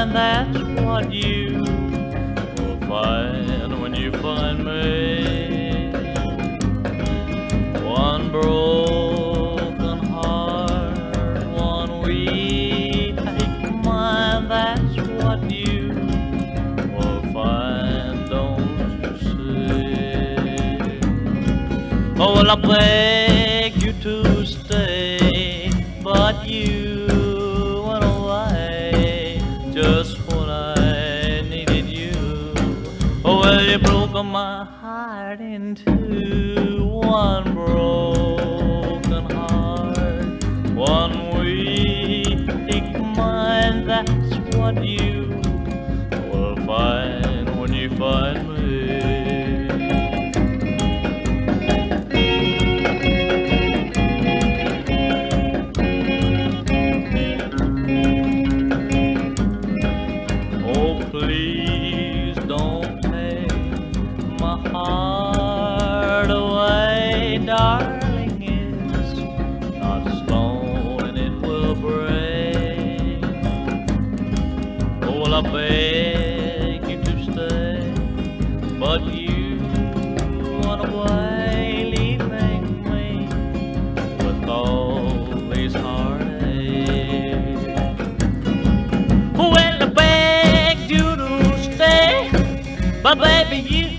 mind, that's what you will find when you find me. One broken heart, one weak mind, that's what you will find, don't you see? Oh, well, I beg you to stay, but you went away just when I needed you. Oh, well, you broke my heart in two. One broken heart, one weak mind, that's what you will find when you find me. Please don't take my heart away, darling. It's not stone and it will break. Oh, well, I beg you to stay, but you went away, leaving me with all these heartaches. Well, I beg you to stay, but baby, you